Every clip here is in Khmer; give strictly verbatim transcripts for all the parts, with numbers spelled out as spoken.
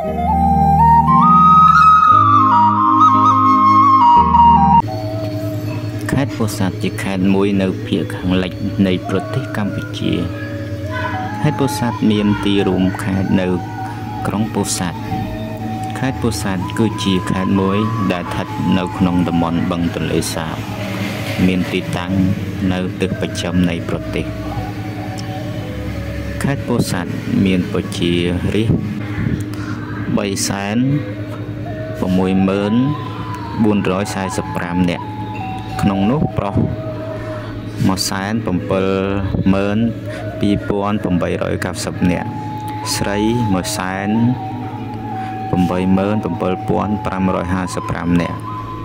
ខេត្តពោធិ៍សាត់ជាខេត្តមួយនៅភាគខាងលិចនៃប្រទេសកម្ពុជាខេត្តពោធិ៍សាត់មានទីរួមខេត្តនៅក្រុងពោធិ៍សាត់ខេត្តពោធិ៍សាត់គឺជាខេត្តមួយដែលស្ថិតនៅក្នុងតំបន់បឹងទន្លេសាបមានទីតាំងនៅទិសបស្ចិមនៃប្រទេសខេត្តពោធិ៍សាត់មានប្រជារាស្ត្របីសែន៦ម៉ឺនបួនរយសែសិបប្រាំនាក់ក្នុងនោះប្រុសមួយសែន៧ម៉ឺនពីរពាន់ប្រាំបីរយកៅសិបនាក់ស្រីមួយសែន៨ម៉ឺន៧ពាន់ប្រាំរយហាសិបប្រាំនាក់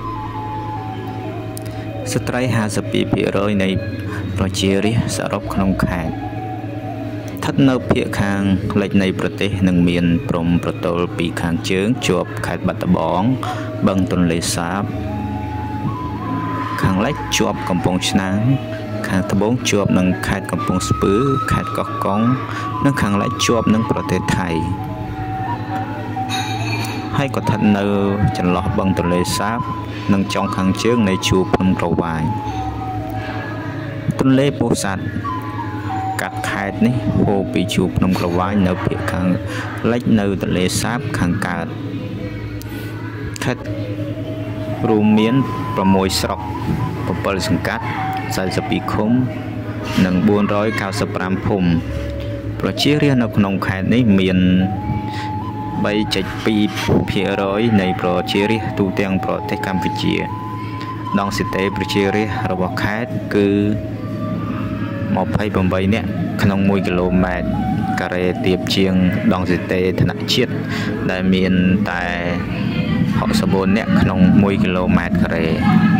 ស្ត្រីហាសិបពីរភាគរយនៃប្រជារាស្ត្រសរុបក្នុងខេត្តស្ថិតនៅភាគខាងលិចនៃប្រទេសនិងមានព្រំប្រទល់ពីខាងជើងជាប់ខេត្តបាត់ដំបងបឹងទន្លេសាបខាងលិចជាប់កំពង់ឆ្នាំងខាងត្បូងជាប់នឹងខេត្តកំពង់ស្ពឺខេត្តកោះកុងនិងខាងលិចជាប់នឹងប្រទេសថៃហើយក៏ស្ថិតនៅចន្លោះបឹងទន្លេសាបនិងចុងខាងជើងនៃជួរភ្នំក្រវាញទន្លេពោធិ៍សាត់កាត់ខេត្តនេះហូរពីជួរភ្នំក្រវាញនៅភាគខាងលិចនៅទន្លេសាបខាងកើតខេត្តរួមមាន៦ស្រុកbảyសង្កាត់សែនសិបពីរឃុំនិងបួនរយកៅសិបប្រាំភូមិប្រជារាស្ត្រនៅក្នុងខេត្តនេះមានបីចុចពីរភាគរយនៃប្រជារាស្ត្រទូទាំងប្រទេសកម្ពុជាដងស៊ីតេប្រជារាស្ត្ររបស់ខេត្តគឺម្ភៃ៨នាក់ក្នុងមួយគីឡូម៉ែត្រការ៉េទាបជាងដងស៊ីតេថ្នាក់ជាតិដែលមានតែហកសម្បូរនាក់ក្នុងមួយគីឡូម៉ែត្រការ៉េ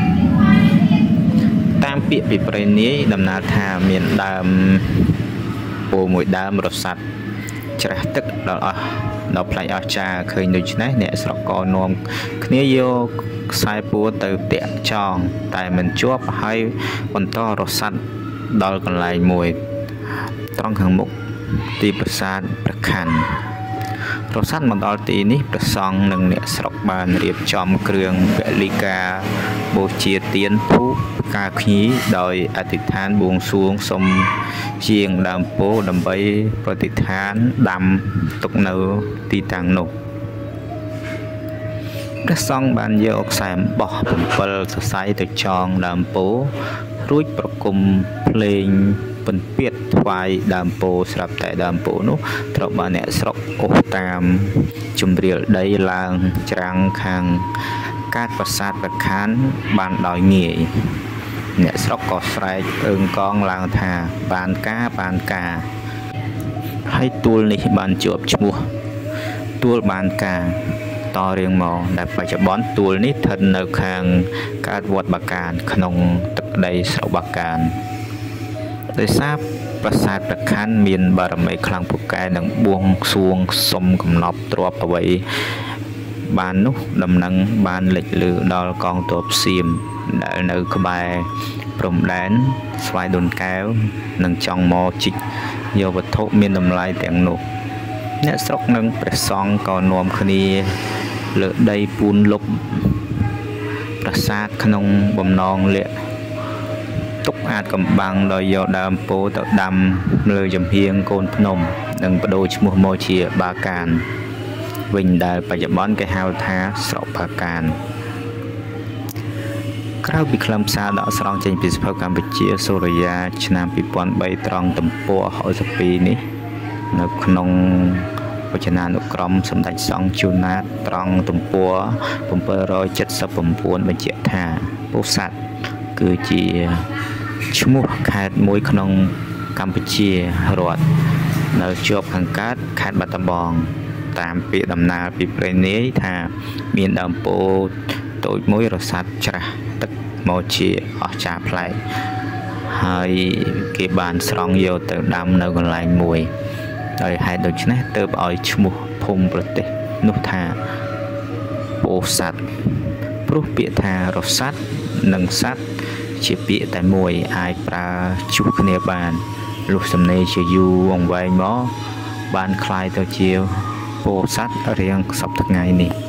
តាមពាក្យពីប្រេនាយដំណើរថាមានដើមពោធិ៍មួយដើមរសាត់ច្រាស់ទឹកដល់អស់ដល់ផ្លាច់អស់ចាឃើញដូច្នេះអ្នកស្រុកក៏នាំគ្នាយកខ្សែពួរទៅតាក់ចងតែមិនជាប់ហើយបន្តរសាត់ដល់កន្លែងមួយត្រង់ខាងមុខទីប្រាសាទព្រះខ័នរសាត់មកដល់ទីនេះព្រះសង្ឃនិងអ្នកស្រុកបានរៀបចំគ្រឿងពលីកាបូជាទានធូបផ្កាភ្ញីដោយអធិដ្ឋានបួងសួងសុំជាងដើមពោធិ៍ដើម្បីប្រតិដ្ឋានដាំទុកនៅទីតាំងនោះព្រះសង្ឃបានយកខ្សែអំបោះbảyសរសៃទៅចងដើមពោធិ៍រួចប្រគំភ្លេងពិណពាទ្យថ្វាយដើមពោធិ៍ស្រាប់តែដើមពោធិ៍នោះត្រូវបានអ្នកស្រុកអូសតាមជំរាលដីឡើងច្រាំងខាងកាតប្រាសាទព្រះខ័នបានដោយងាយអ្នកស្រុកក៏ស្រែកអើងកងឡើងថាបានការបានការហើយទួលនេះបានជាប់ឈ្មោះទួលបានការតរៀងមកដែលបច្ចុប្បន្នទួលនេះស្ថិតនៅខាងកើតវត្តបាកានក្នុងទឹកដីស្រុកបាកានដោយសារប្រាសាទព្រះខ័នមានបារមីខ្លាំងពូកែនិងបួងសួងសុំកំណប់ទ្រព្យអ្វីបាននោះដំណឹងបានលេចលឺដល់កងទ័ពសៀមដែលនៅក្បែរព្រំដែនស្វាយដូនកែវនិងចង់មកជីកយកវត្ថុមានតម្លៃទាំងនោះអ្នកស្រុកនិងព្រះសង្ឃក៏នាំគ្នាលើដីពូនលុបប្រាសាទក្នុងបំណងលាក់ទុកអាចកំបាំងដោយយកដើមពោធិ៍ទៅដាំលើចំហៀងកូនភ្នំនិងបដូរឈ្មោះមកជាបាកានវិញដែលបច្ចុប្បន្នគេហៅថាស្រុកបាកានក្រៅពីខ្លឹមសារដកស្រង់ចេញពីសភៅកម្ពុជាសូរិយាឆ្នាំពីរពាន់បីត្រង់ទំព័រហកសិបពីរនេះនៅក្នុងវចនានុក្រមសម្ដេចសង្ឃជួនណាតត្រង់ទំព័រbảyរយเจ็ดสิบchínបញ្ជាក់ថាពោធិ៍សាត់គឺជាឈ្មោះខេត្តមួយក្នុងកម្ពុជារដ្ឋនៅជាប់ខាងកើតខេត្តបាត់ដំបងតាមពាក្យដំណើរពីប្រេនាយថាមានដើមពោធិ៍តូចមួយរសាត់ច្រាស់ទឹកមកជាអស្ចារ្យប្លែកហើយគេបានស្រង់យកទៅដាំនៅកន្លែងមួយដោយហេតុដូច្នេះទើបឲ្យឈ្មោះភូមិប្រទេសនោះថាពោធិ៍សាត់ព្រោះពាក្យថារសាត់និងសัตว์ជាពាក្យតែមួយអាចប្រើជួសគ្នាបានលុះសំណេរជាយូរអង្វែងមកបានคล้ายទៅជាពោធិ៍សាត់រៀងសប្តាហ៍ថ្ងៃនេះ